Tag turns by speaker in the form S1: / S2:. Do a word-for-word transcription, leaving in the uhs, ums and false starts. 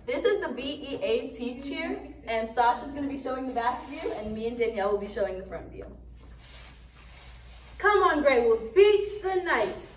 S1: This is the B E A T cheer, and Sasha's going to be showing the back view, and me and Danielle will be showing the front view.
S2: Come on, Grey Wolf, beat the night.